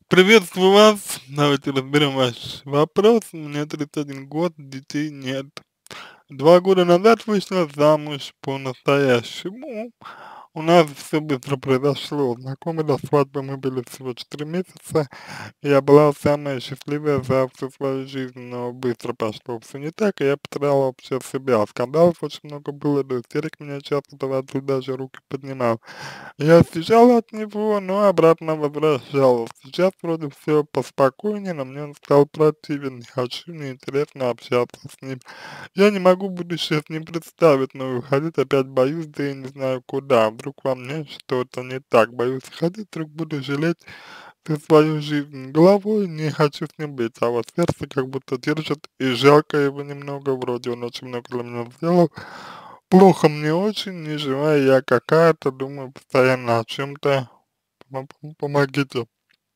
Приветствую вас. Давайте разберем ваш вопрос. Мне 31 год, детей нет. 2 года назад вышла замуж по-настоящему. У нас все быстро произошло. Знакомы до свадьбы мы были всего 4 месяца. Я была самая счастливая за всю свою жизнь, но быстро пошло все не так, и я потеряла вообще себя. Скандалов очень много было, до истерик меня часто доводил, даже руки поднимал. Я съезжала от него, но обратно возвращалась. Сейчас вроде все поспокойнее, но мне он стал противен, не хочу, неинтересно общаться с ним. Я не могу будущее с ним представить, но уходить опять боюсь, да и не знаю куда. Вдруг во мне что-то не так, боюсь ходить, вдруг буду жалеть всю свою жизнь. Головой не хочу с ним быть, а вот сердце как будто держит, и жалко его немного, вроде он очень много для меня сделал. Плохо мне очень, не живая я какая-то, думаю постоянно о чем-то. Помогите.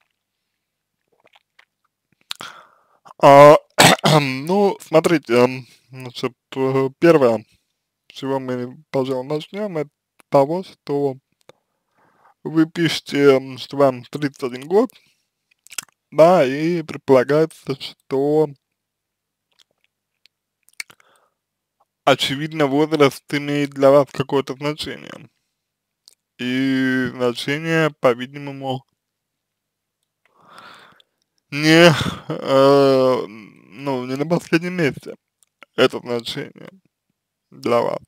А, ну, смотрите, значит, первое, с чего мы, пожалуй, начнем, это с того, что вы пишете, что вам 31 год, да, и предполагается, что, очевидно, возраст имеет для вас какое-то значение. И значение, по-видимому, не, ну, не на последнем месте это значение для вас.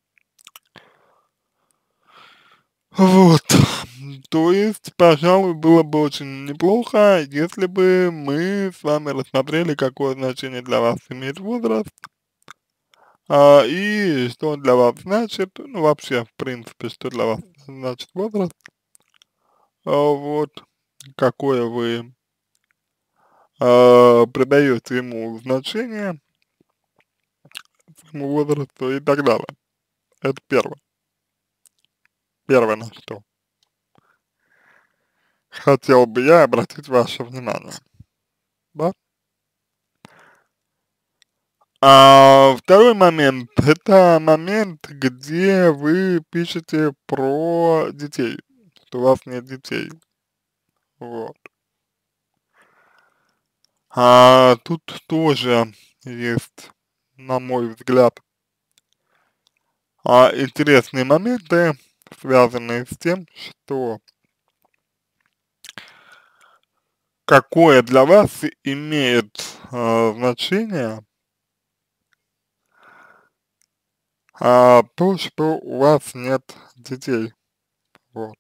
Вот, то есть, пожалуй, было бы очень неплохо, если бы мы с вами рассмотрели, какое значение для вас имеет возраст, и что он для вас значит, ну, вообще, в принципе, что для вас значит возраст, вот, какое вы придаете ему значение, своему возрасту и так далее. Это первое. Первое, на что хотел бы я обратить ваше внимание, да? Второй момент, это момент, где вы пишете про детей, что у вас нет детей, вот. Тут тоже есть, на мой взгляд, интересные моменты, связанные с тем, что какое для вас имеет значение то, что у вас нет детей, вот.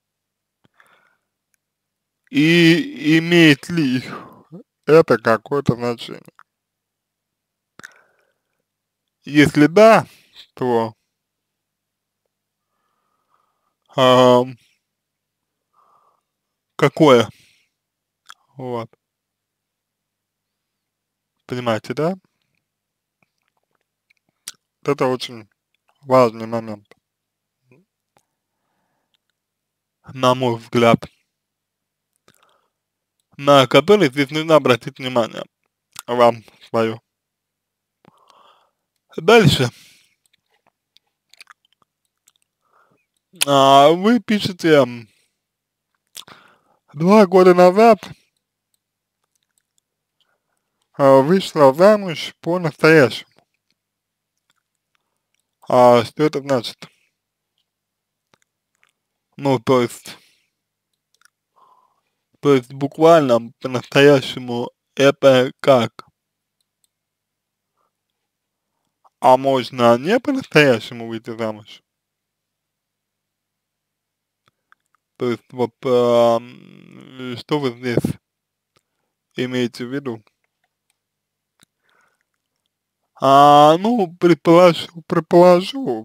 И имеет ли это какое-то значение? Если да, то ам, какое? Вот, понимаете, да? Это очень важный момент, на мой взгляд, на который здесь нужно обратить внимание вам свое. Дальше, вы пишете, 2 года назад вышла замуж по-настоящему. Что это значит? Ну, то есть буквально по-настоящему это как? А можно не по-настоящему выйти замуж? То есть вот, что вы здесь имеете в виду? Ну, предположу,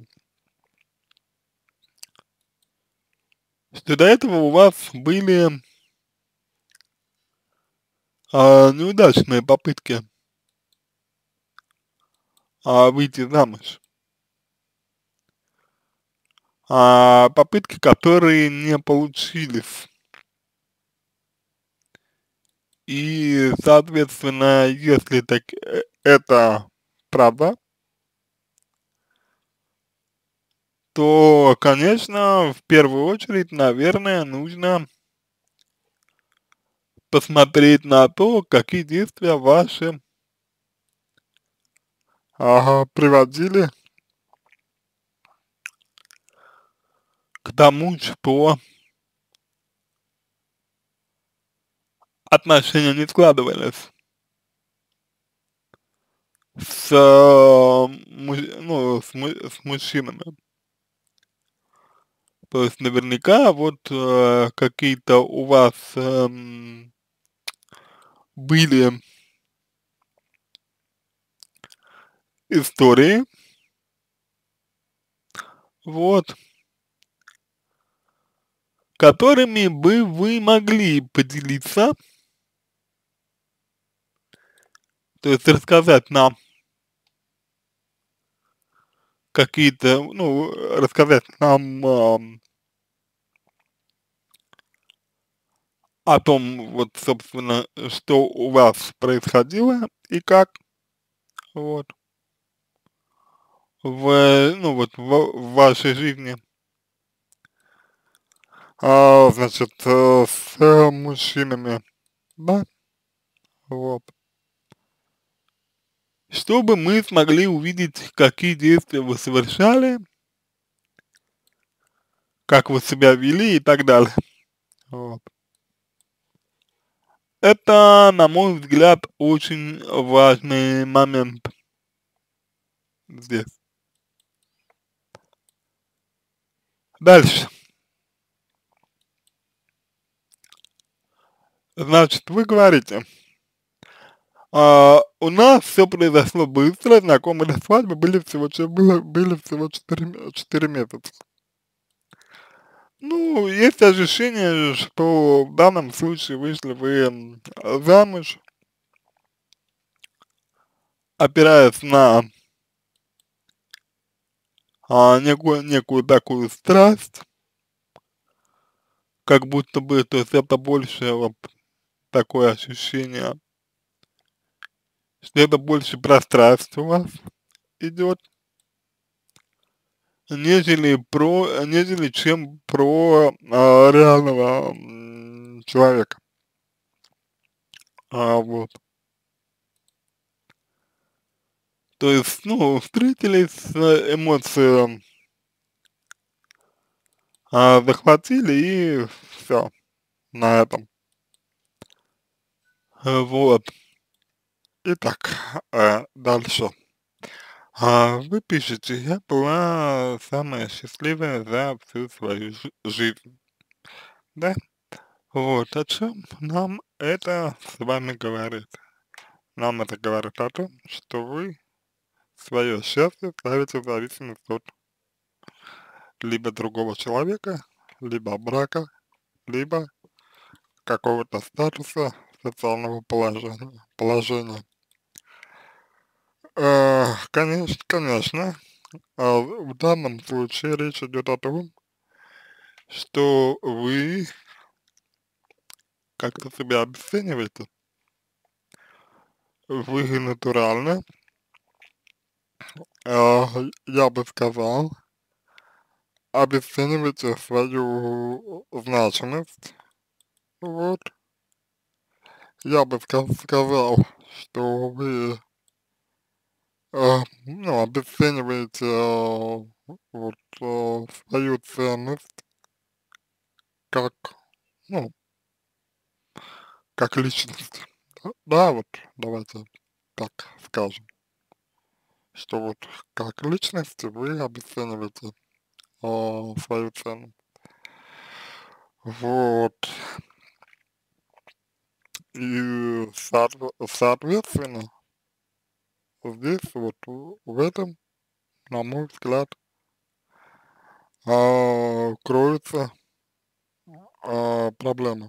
что до этого у вас были, неудачные попытки, выйти замуж. Попытки, которые не получились. И, соответственно, если это правда, то, конечно, в первую очередь, наверное, нужно посмотреть на то, какие действия ваши приводили к тому, что отношения не складывались с, с мужчинами. То есть наверняка вот какие-то у вас были истории, вот, которыми бы вы могли поделиться, то есть рассказать нам какие-то, ну, рассказать нам о том, вот, собственно, что у вас происходило и как, вот, ну, вот, в вашей жизни, значит, с мужчинами, да, вот, чтобы мы смогли увидеть, какие действия вы совершали, как вы себя вели и так далее, вот. Это, на мой взгляд, очень важный момент здесь. Дальше. Значит, вы говорите, у нас все произошло быстро, знакомые до свадьбы были всего 4 месяца. Ну, есть ощущение, что в данном случае вышли вы замуж, опираясь на некую такую страсть, как будто бы, то есть это больше вот такое ощущение, что это больше про страсть у вас идет, нежели чем про реального человека. Вот. То есть, ну, встретились, эмоции захватили и все на этом. Вот. Итак, дальше. Вы пишете, я была самая счастливая за всю свою жизнь. Да? Вот, о чем нам это с вами говорит? Нам это говорит о том, что вы свое счастье ставите в зависимость от либо другого человека, либо брака, либо какого-то статуса социального положения. Конечно, в данном случае речь идет о том, что вы как-то себя обесцениваете, вы натурально, я бы сказал, обесцениваете свою значимость, вот, я бы сказал, что вы, ну, обесцениваете, вот, свою ценность как, ну, как личность. Да, вот, давайте так скажем, что вот как личность вы обесцениваете свою цену. Вот. И соответственно, здесь вот в этом, на мой взгляд, кроется проблема.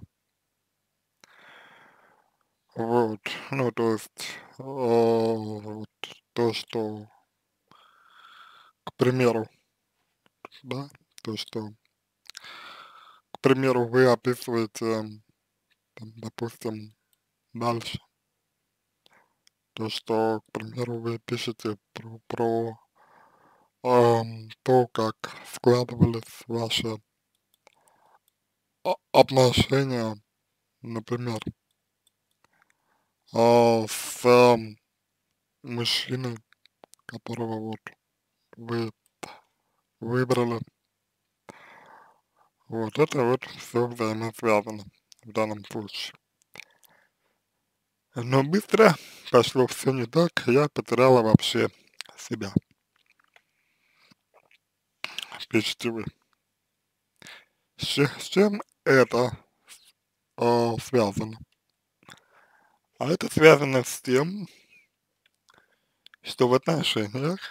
Вот. Ну, то есть, вот то, что, к примеру, да, то, что, к примеру, вы описываете, там, допустим, дальше, то, что, к примеру, вы пишете про то, как складывались ваши отношения, например. с мужчиной, которого вот вы выбрали. Вот это вот все взаимосвязано в данном случае. Но быстро пошло все не так, я потеряла вообще себя. Пишите вы. С чем это связано? А это связано с тем, что в отношениях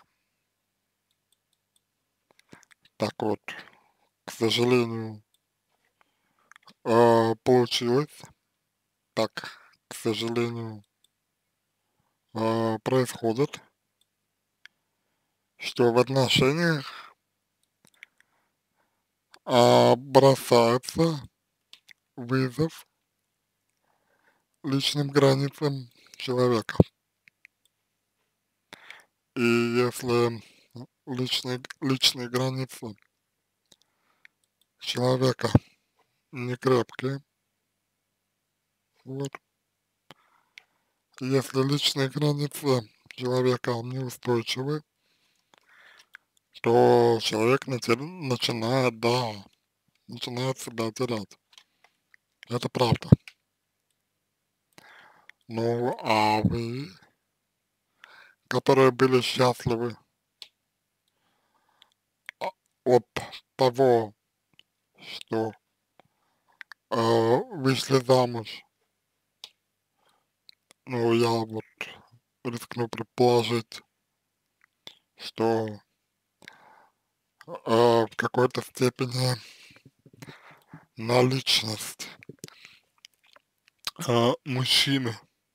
так вот, к сожалению, получилось, так, к сожалению, происходит, что в отношениях бросается вызов личным границам человека. И если личные границы человека не крепкие, вот, если личные границы человека неустойчивы, то человек начинает, да, начинает себя терять. Это правда. Ну, а вы, которые были счастливы а, от того, что вышли замуж, ну, я вот рискну предположить, что в какой-то степени наличность мужчины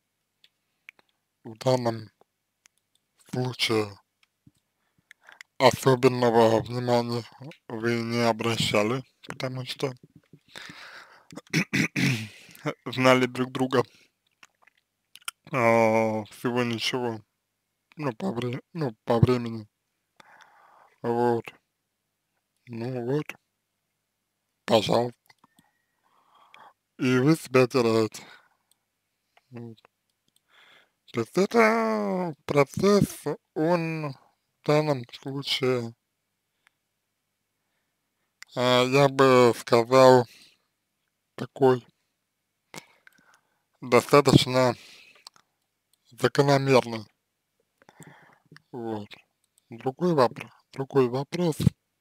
в данном случае особенного внимания вы не обращали, потому что знали друг друга всего ничего, ну, ну, по времени, вот, ну вот, пожалуйста, и вы себя теряете, вот. То есть это процесс, он в данном случае, я бы сказал, такой достаточно закономерный, вот. Другой вопрос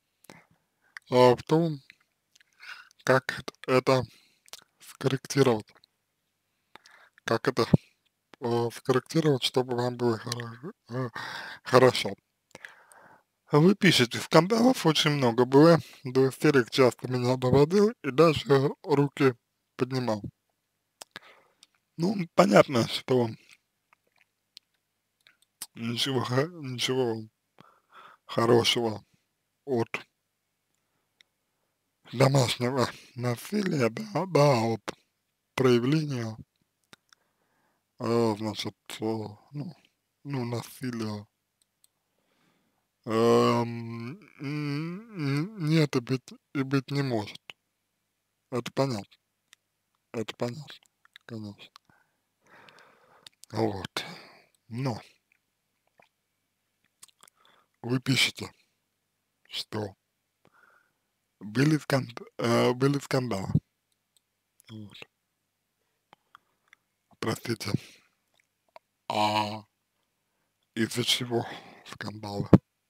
в том, как это скорректировать, как это скорректировать, чтобы вам было хорошо. Вы пишете, скандалов очень много было, до истерик часто меня доводил и даже руки поднимал. Ну, понятно, что ничего хорошего от домашнего насилия, да, от проявления, значит, насилия, нет и быть не может. Это понятно, это понятно, конечно. Вот. Но вы пишете, что были скандалы. Вот. Простите, а из-за чего скандалы?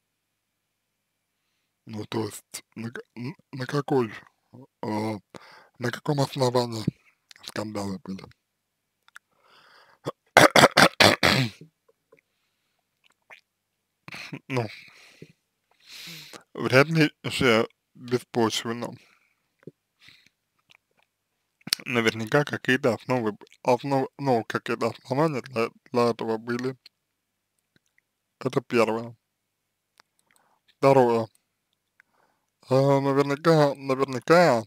Ну, то есть, на какой, а, на каком основании скандалы были? Ну, вряд ли же беспочвенно. Наверняка какие-то ну, какие-то основания для этого были. Это первое. Второе. Наверняка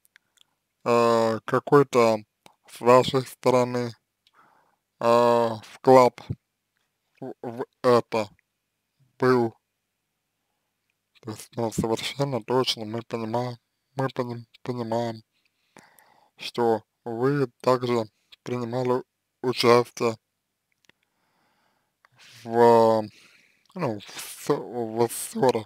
какой-то с вашей стороны вклад в это был. То есть, ну, совершенно точно мы понимаем, что вы также принимали участие в, ну, в ссоре.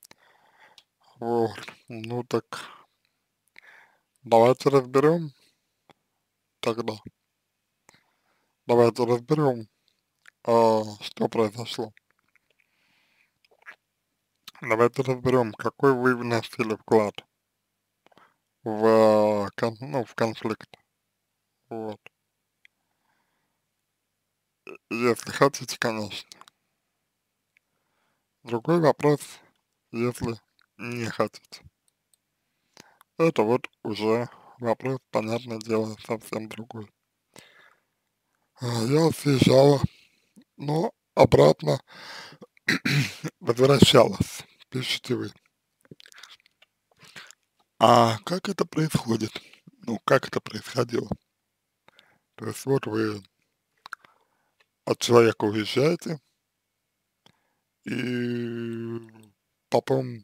Вот. Ну так давайте разберем тогда. Давайте разберем, что произошло. Давайте разберем, какой вы вносили вклад в, ну, в конфликт. Вот. Если хотите, конечно. Другой вопрос, если не хотите. Это вот уже вопрос, понятное дело, совсем другой. Я съезжала, но обратно возвращалась, пишите вы. А как это происходит? Ну, как это происходило? То есть вот вы от человека уезжаете, и потом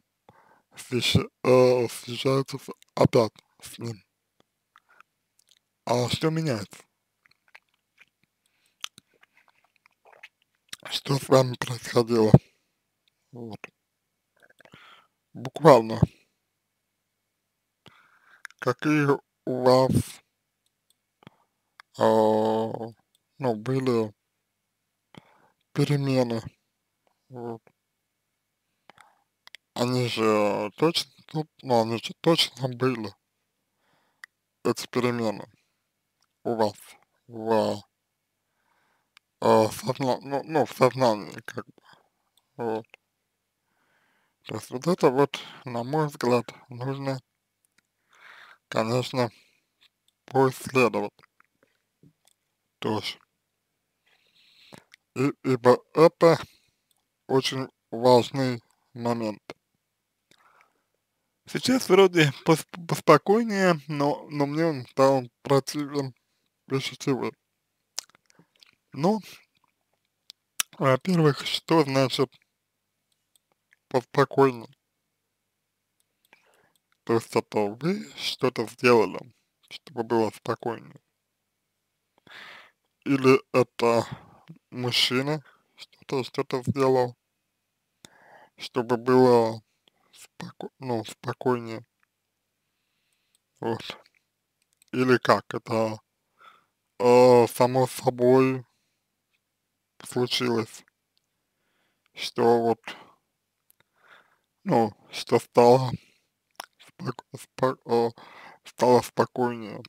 съезжаете опять с ним. А что меняется? Что с вами происходило? Вот. Буквально, какие у вас, ну, были перемены, вот. Они же точно, ну, они же точно были, эти перемены у вас в, ну, в сознании, как бы, вот. То есть вот это вот, на мой взгляд, нужно, конечно, поисследовать тоже. Ибо это очень важный момент. Сейчас вроде поспокойнее, но мне он стал противен, пишите вы. Ну, во-первых, что значит поспокойнее? То есть это вы что-то сделали, чтобы было спокойнее? Или это мужчина что-то сделал, чтобы было ну, спокойнее? Вот. Или как? Это само собой случилось, что вот, ну, что стало спокойнее.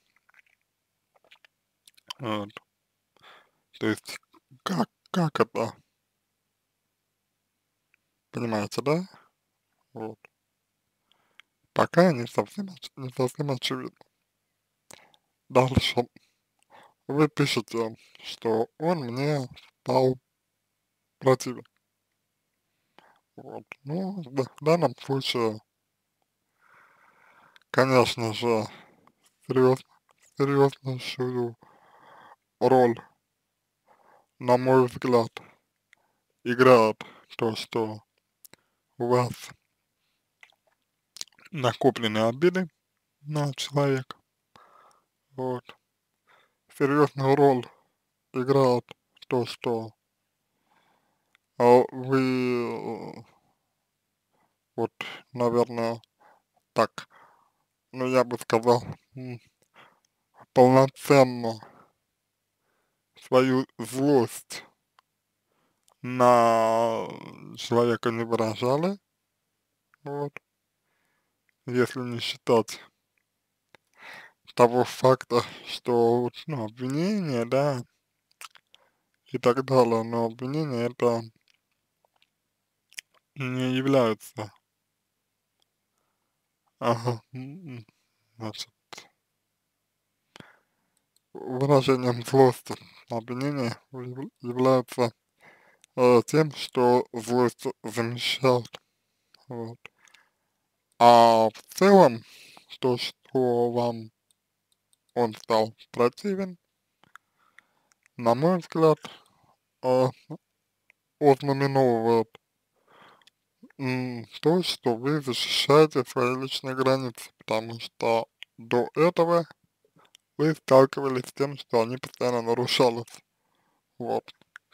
Вот. То есть, как это, понимаете, да? Вот. Пока не совсем очевидно. Дальше вы пишете, что он мне стал противен. Вот. Ну, в данном случае, конечно же, серьез, серьезнейшую роль, на мой взгляд, играет то, что у вас накоплены обиды на человека. Вот. Серьезную роль играет то, что вы, вот, наверное, так, ну, я бы сказал, полноценно свою злость на человека не выражали, вот, если не считать того факта, что, вот, ну, обвинение, да, и так далее, но обвинения это не являются, значит, выражением злости. Обвинения являются тем, что злость замещает. Вот. А в целом, то, что вам он стал противен, на мой взгляд, э, ознаменовывает то, что вы защищаете свои личные границы, потому что до этого вы сталкивались с тем, что они постоянно нарушались, вот.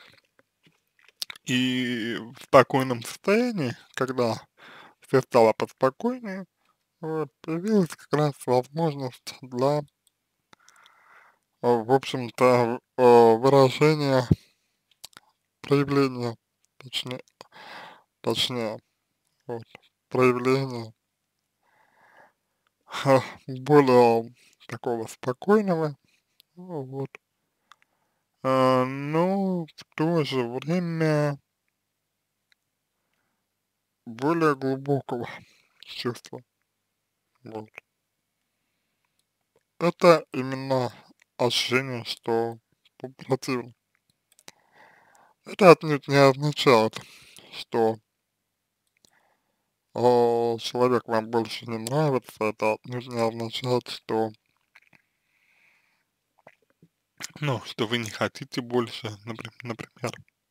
И в спокойном состоянии, когда все стало поспокойнее, вот, появилась как раз возможность для, в общем-то, выражения, проявления, точнее, точнее, вот, проявления более такого спокойного, вот, но в то же время более глубокого чувства, вот. Это именно ощущение, что противно. Это отнюдь не означает, что человек вам больше не нравится, это отнюдь не означает, что, ну, что вы не хотите больше, например,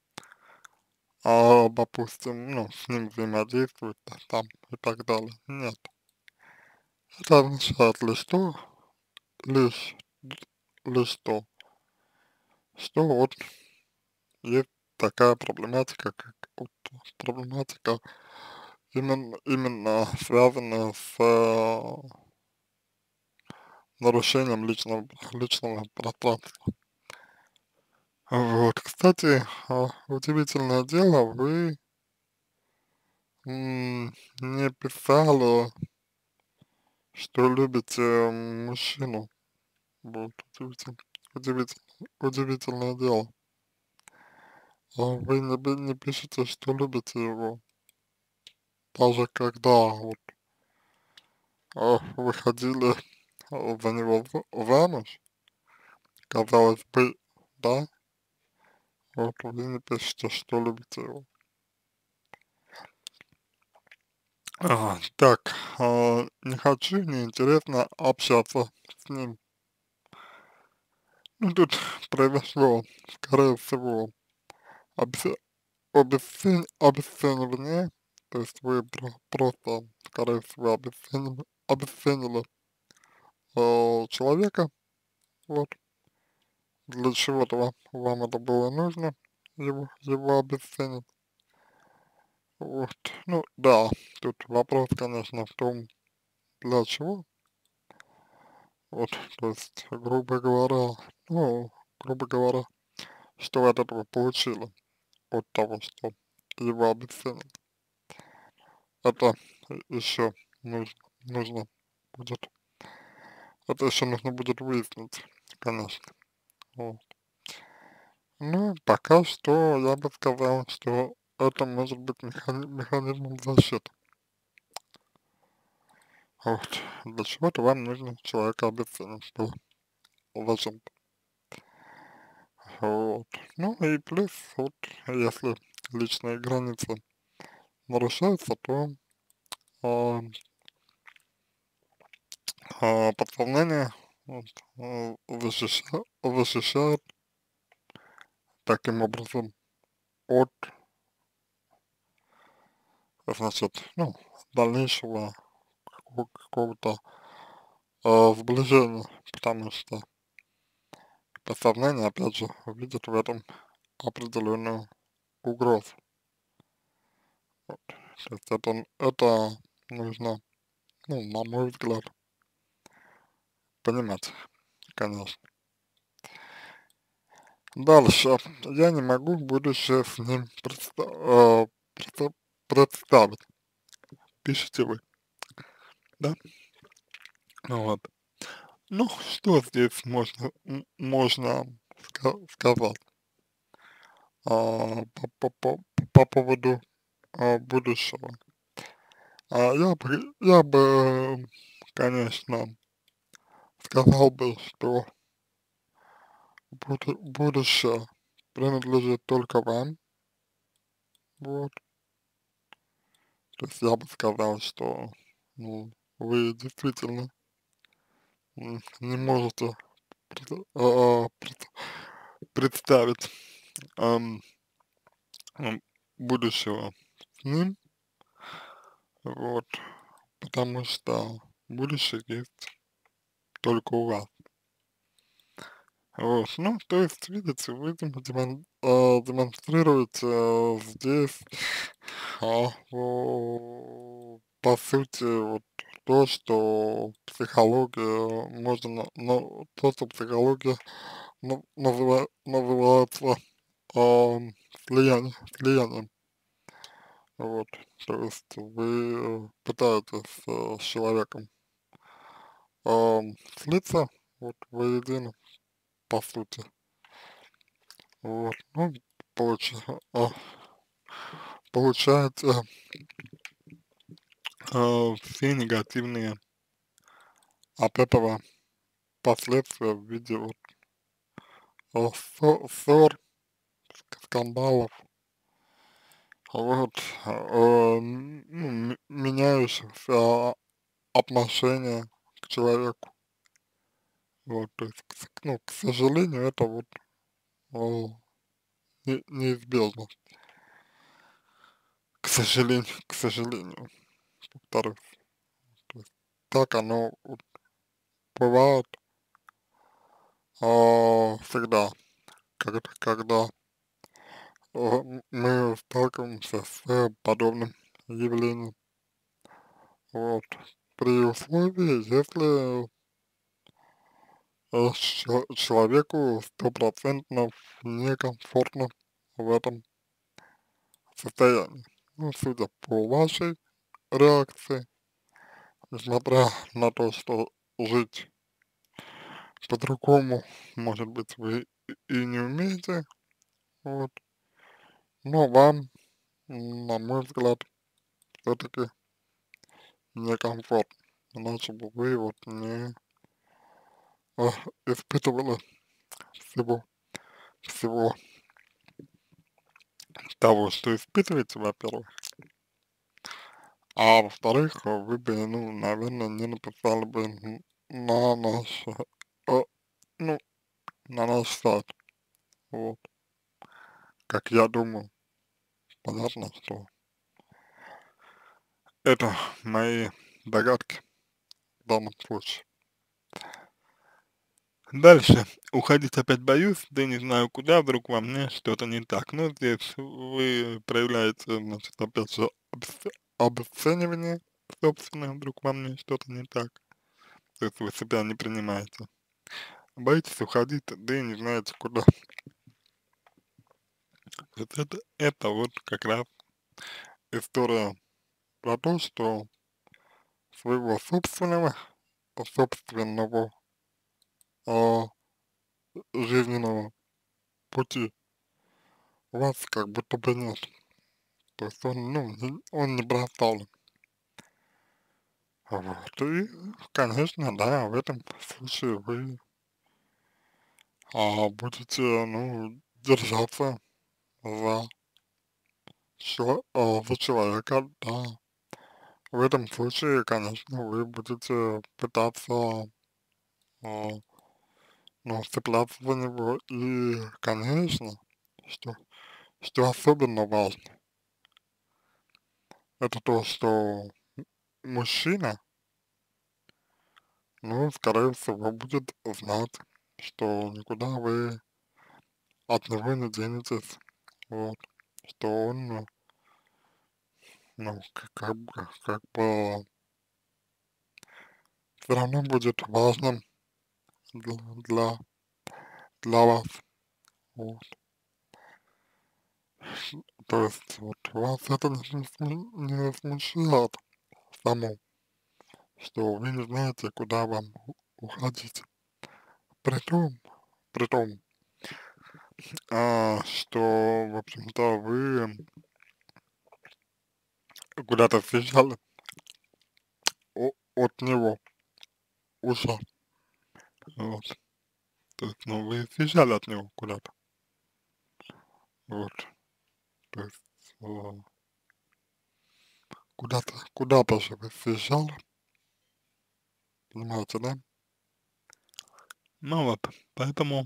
допустим, ну, с ним взаимодействовать, там, и так далее. Нет. Это означает лишь, лишь то, что вот есть такая проблематика, как вот проблематика именно связанная с нарушением личного пространства. Вот, кстати, удивительное дело, вы не писали, что любите мужчину. Вот, удивительное дело. Вы не пишете, что любите его, даже когда вот выходили за него замуж, казалось бы, да, вот вы не пишете, что любите его. Так, не хочу, неинтересно общаться с ним. Ну, тут произошло, скорее всего, обесценивание, обесценивание, то есть вы просто, скорее всего, обесценили человека, вот, для чего-то вам это было нужно, его обесценить, вот, ну, да, тут вопрос, конечно, в том, для чего, вот, то есть, ну, грубо говоря, что вы от этого получили, от того, что его обесценили. Это еще нужно будет, это еще нужно будет выяснить, конечно. Вот. Ну, пока что я бы сказал, что это может быть механизмом защиты. Вот. Для чего-то вам нужно человека обесценить было. Зачем-то. Вот. Ну и плюс, вот, если личные границы нарушаются, то а, подсознание вот, защищает таким образом от, значит, ну, дальнейшего какого-то сближения, потому что подсознание, опять же, видит в этом определенную угрозу. Вот. То есть это нужно, ну, на мой взгляд, понимать, конечно. Дальше. Я не могу будущее с ним представить. Пишите вы, да? Ну вот. Ну, что здесь можно сказать по поводу будущего? Я бы, конечно, сказал бы, что будущее принадлежит только вам, вот. То есть я бы сказал, что, ну, вы действительно не можете представить ам, будущего с ним, вот, потому что будущее есть только у вас. Вот, ну, то есть, видите, вы демонстрируете здесь, по сути, вот то, что психология, можно, то, что психология называется влиянием. Вот, то есть вы пытаетесь с человеком слиться вот воедино, по сути. Вот, ну, получа а, получаете все негативные от этого последствия в виде вот ссор, скандалов, вот, ну, меняющихся отношения к человеку. Вот, то есть, ну, к сожалению, это вот о, неизбежно. К сожалению, повторюсь. То есть так оно вот бывает всегда, когда мы сталкиваемся с подобным явлением. Вот. При условии, если человеку стопроцентно некомфортно в этом состоянии. Ну, судя по вашей реакции, несмотря на то, что жить по-другому, может быть, вы и не умеете, вот, но вам, на мой взгляд, все-таки некомфортно, иначе бы вы вот не а, испытывали всего, всего того, что испытываете, во-первых, а во-вторых, вы бы, ну, наверное, не написали бы на наш, э, ну, на наш сайт, вот, как я думаю, понятно, что это мои догадки в данном случае. Дальше. Уходить опять боюсь, да не знаю куда, вдруг во мне что-то не так. Но здесь вы проявляете, значит, опять же, обесценивание собственное, вдруг во мне что-то не так. То есть вы себя не принимаете. Боитесь уходить, да и не знаете куда. Вот это вот как раз история про то, что своего собственного а, жизненного пути у вас как будто бы нет. То есть он, ну, он не проставлен. Вот. И, конечно, да, в этом случае вы будете, ну, держаться за, за человека, да. В этом случае, конечно, вы будете пытаться, а, ну, цепляться за него. И, конечно, что, что особенно важно, это то, что мужчина, ну, скорее всего, будет знать, что никуда вы от него не денетесь, вот, что он, ну, как бы все равно будет важным для, для, для вас, вот. То есть, вот, вас это не смущает само, что вы не знаете, куда вам уходить. Притом, притом, что, в общем-то, вы куда-то съезжали от него уже, вот. То есть, ну, вы съезжали от него куда-то, вот. То есть, куда-то же вы съезжали, понимаете, да? Ну вот, поэтому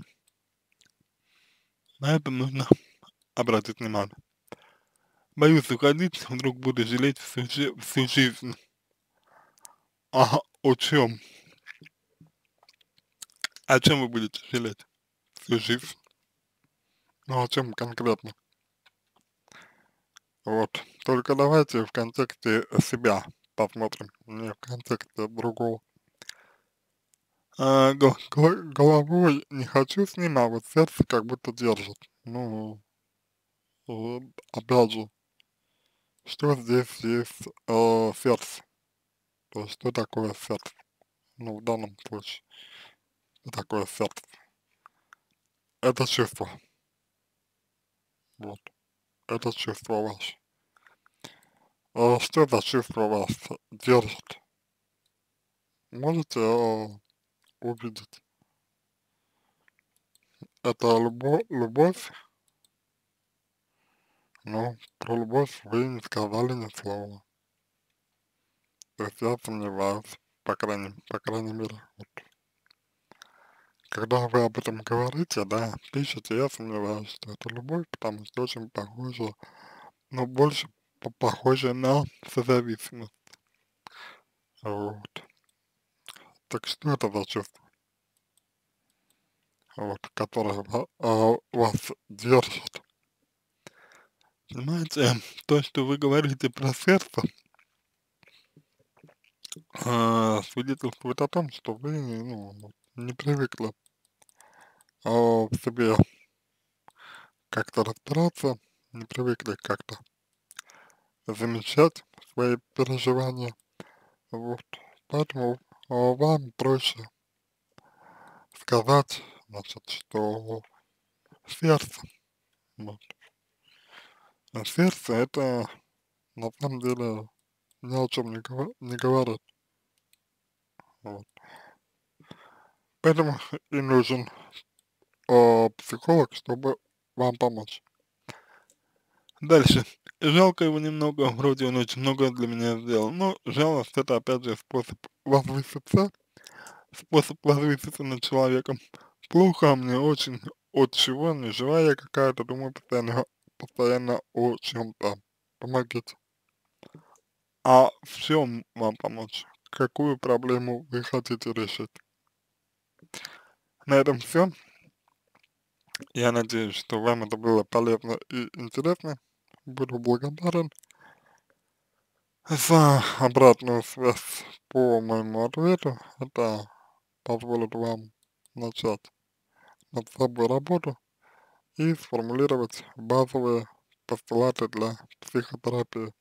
на это нужно обратить внимание. Боюсь уходить, вдруг буду жалеть всю жизнь. Ага, о чем? О чем вы будете жалеть? свою жизнь. Ну, о чем конкретно? Вот. Только давайте в контексте себя посмотрим, не в контексте другого. Головой не хочу с ним, а вот сердце как будто держит. Ну, опять же, что здесь есть сердце? То есть, что такое сердце? Ну, в данном случае, что такое сердце? Это чувство, вот, это чувство ваше. А что за чувство вас держит? Можете увидеть? Это любовь? Ну, про любовь вы не сказали ни слова. То есть я сомневаюсь, по крайней мере, вот. Когда вы об этом говорите, да, пишете, я сомневаюсь, что это любовь, потому что очень похоже, но больше похоже на созависимость. Вот. Так что это за чувство, вот, которое вас держит? Понимаете, то, что вы говорите про сердце, свидетельствует о том, что вы, ну, вот не привыкли в себе как-то разбираться, не привыкли как-то замечать свои переживания, вот. Поэтому вам проще сказать, значит, что сердце, вот. А сердце это на самом деле ни о чем не говорит, вот. Поэтому и нужен психолог, чтобы вам помочь. Дальше. Жалко его немного, вроде он очень много для меня сделал, но жалость это опять же способ возвыситься над человеком. Плохо мне очень, от чего, не живая какая-то, думаю постоянно о чем-то. Помогите. А в чем вам помочь? Какую проблему вы хотите решить? На этом все. Я надеюсь, что вам это было полезно и интересно. Буду благодарен за обратную связь по моему ответу. Это позволит вам начать над собой работу и сформулировать базовые постулаты для психотерапии.